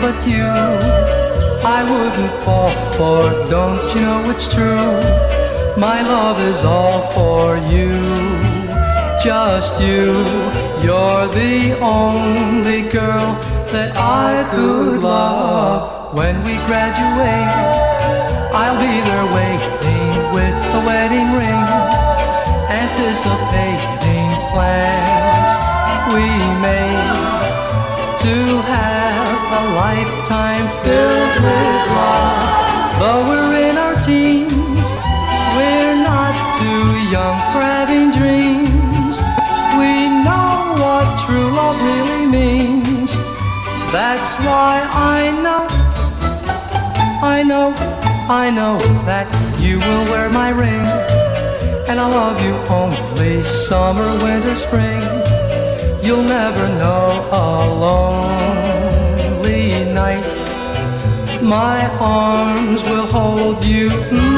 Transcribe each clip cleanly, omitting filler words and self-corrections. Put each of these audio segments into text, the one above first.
but you I wouldn't fall for. Don't you know it's true? My love is all for you, just you. You're the only girl that I could love. When we graduate, I'll be there waiting with the wedding ring, anticipating plans we made to have a lifetime filled with love. Though we're in our teens, we're not too young for having dreams. We know what true love really means. That's why I know that you will wear my ring, and I'll love you only summer, winter, spring. You'll never know a lonely night. My arms will hold you.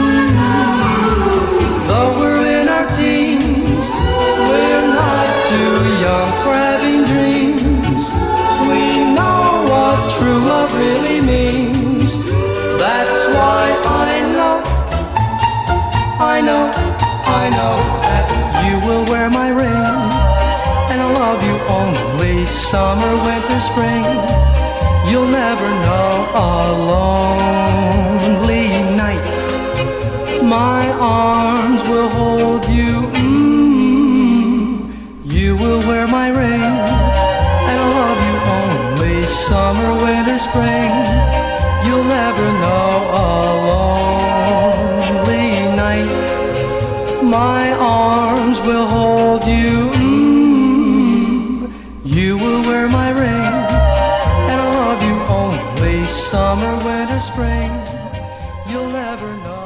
Though we're in our teens, we're not too young for having dreams. We know what true love really means. That's why I know that you will wear my ring, and I'll love you only summer, winter, spring. You'll never know a lonely night. My arms will hold you. You will wear my ring, and I'll love you only summer, winter, spring. You'll never know a lonely night. My arms will hold you. You will wear my ring, and I'll love you only summer, winter, spring. You'll never know.